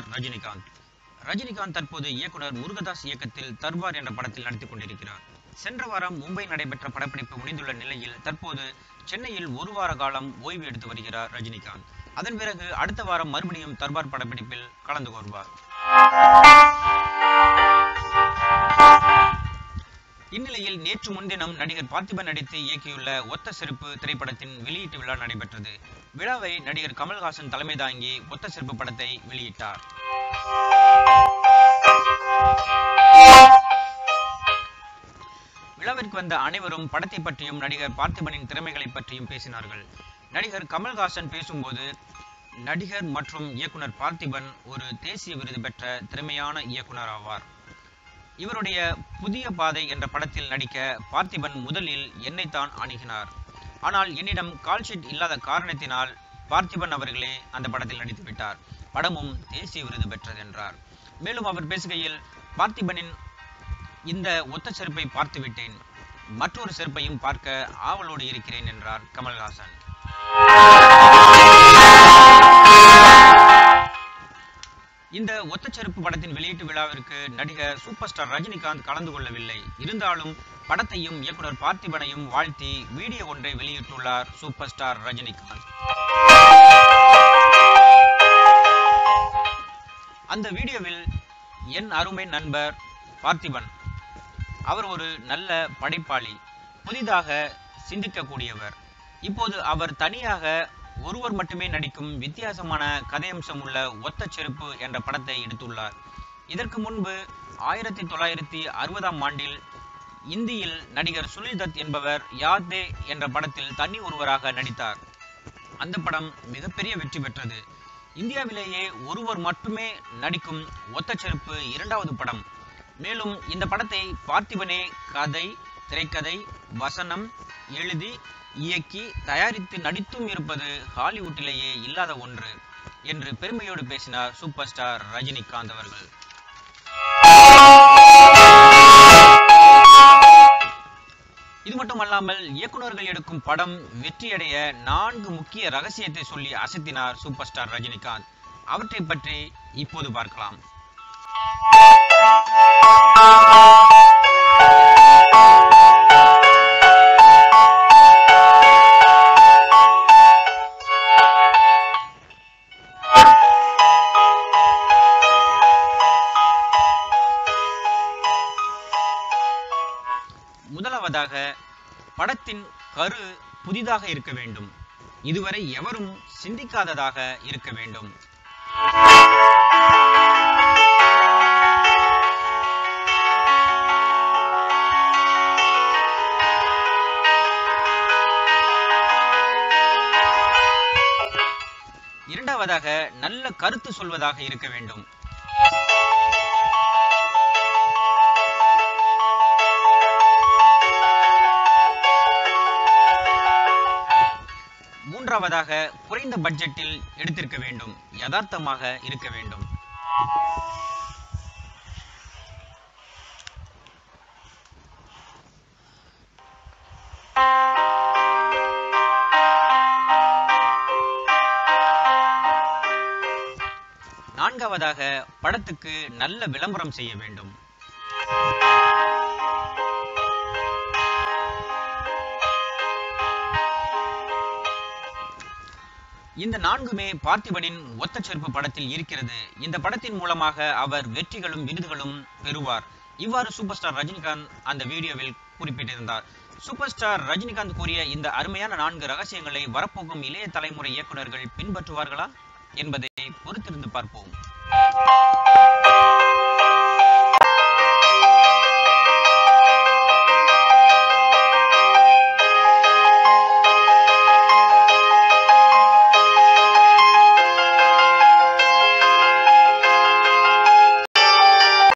Star Rajinikanth. Rajinikanth தற்போது இயக்குனர் முருகதாஸ் இயக்கத்தில் தர்பார் என்ற படத்தில் நடித்துக் கொண்டிருக்கிறார். சென்ற வாரம் மும்பை நடைபெற்ற படப்பிடிப்பு முடிந்துள்ள நிலையில் தற்போது சென்னையில் ஒரு வார காலம் ஓய்வு எடுத்து வருகிறார் ரஜினிகாந்த். அதன் பிறகு அடுத்த வாரம் மறுபடியும் தர்பார் படப்பிடிப்பில் கலந்து கொள்வார். இந்நிலையில் நேற்று முன்தினம் நடிகர் பார்த்திபன் நடித்து இயக்கியுள்ள ஒத்த செருப்பு திரைப்படத்தின் வெளியீட்டு விழா நடைபெற்றது. விழாவை நடிகர் கமல்ஹாசன் தலைமை தாங்கி ஒத்த செருப்பு படத்தை வெளியிட்டார். விழாவிற்கு வந்த அனைவரும் படத்தை பற்றியும் நடிகர் பார்த்திபனின் திறமைகளை பற்றியும் பேசினார்கள். நடிகர் கமல்ஹாசன் பேசும்போது, நடிகர் மற்றும் இயக்குனர் பார்த்திபன் ஒரு தேசிய விருது பெற்ற திறமையான இயக்குனர் ஆவார். இவருடைய புதிய பாதை என்ற படத்தில் நடிக்க பார்த்திபன் முதலில் என்னைத்தான் அணுகினார். ஆனால் என்னிடம் கால்ஷீட் இல்லாத காரணத்தினால் பார்த்திபன் அவர்களே அந்த படத்தில் நடித்து விட்டார். படமும் தேசிய விருது பெற்றது என்றார். மேலும் அவர் பேசுகையில், பார்த்திபனின் இந்த ஒத்த செருப்பை பார்த்து விட்டேன், மற்றொரு செருப்பையும் பார்க்க ஆவலோடு இருக்கிறேன் என்றார் கமல்ஹாசன். இந்த ஒத்த செருப்பு படத்தின் வெளியீட்டு விழாவிற்கு நடிகர் சூப்பர் ஸ்டார் ரஜினிகாந்த் கலந்து கொள்ளவில்லை. இருந்தாலும் படத்தையும் இயக்குனர் பார்த்திபனையும் வாழ்த்தி வீடியோ ஒன்றை வெளியிட்டுள்ளார் சூப்பர் ஸ்டார் ரஜினிகாந்த். அந்த வீடியோவில், என் அருமை நண்பர் பார்த்திபன், அவர் ஒரு நல்ல படைப்பாளி, புதிதாக சிந்திக்கக்கூடியவர். இப்போது அவர் தனியாக ஒருவர் மட்டுமே நடிக்கும் வித்தியாசமான கதையம்சம் உள்ள ஒத்த செருப்பு என்ற படத்தை எடுத்துள்ளார். இதற்கு முன்பு 1960ஆம் ஆண்டில் இந்தியில் நடிகர் சுனில் தத் என்பவர் யாதே என்ற படத்தில் தனி ஒருவராக நடித்தார். அந்த படம் மிகப்பெரிய வெற்றி பெற்றது. இந்தியாவிலேயே ஒருவர் மட்டுமே நடிக்கும் ஒத்த செருப்பு இரண்டாவது படம். மேலும் இந்த படத்தை பார்த்திபனே கதை, திரைக்கதை, வசனம் எழுதி, இயக்கி, தயாரித்து நடித்தும் இருப்பது ஹாலிவுட்டிலேயே இல்லாத ஒன்று என்று பெருமையோடு பேசினார் சூப்பர் ஸ்டார் ரஜினிகாந்த் அவர்கள். இது மட்டுமல்லாமல் இயக்குநர்கள் எடுக்கும் படம் வெற்றியடைய 4 முக்கிய ரகசியத்தை சொல்லி அசத்தினார் சூப்பர் ஸ்டார் ரஜினிகாந்த். அவற்றை பற்றி இப்போது பார்க்கலாம். முதலாவதாக, படத்தின் கரு புதிதாக இருக்க வேண்டும், இதுவரை எவரும் சிந்திக்காததாக இருக்க வேண்டும். இரண்டாவதாக, நல்ல கருத்து சொல்வதாக இருக்க வேண்டும். மூன்றாவதாக, குறைந்த பட்ஜெட்டில் எடுத்திருக்க வேண்டும், யதார்த்தமாக இருக்க வேண்டும். நான்காவதாக, படத்துக்கு நல்ல விளம்பரம் செய்ய வேண்டும். இந்த 4மே பார்த்திபனின் ஒத்த செருப்பு படத்தில் இருக்கிறது. இந்த படத்தின் மூலமாக அவர் வெற்றிகளும் விருதுகளும் பெறுவார். இவ்வாறு சூப்பர் ஸ்டார் ரஜினிகாந்த் அந்த வீடியோவில் குறிப்பிட்டிருந்தார். சூப்பர் ஸ்டார் ரஜினிகாந்த் கூறிய இந்த அருமையான 4 ரகசியங்களை வரப்போகும் இளைய தலைமுறை இயக்குநர்கள் பின்பற்றுவார்களா என்பதை பொறுத்திருந்து பார்ப்போம்.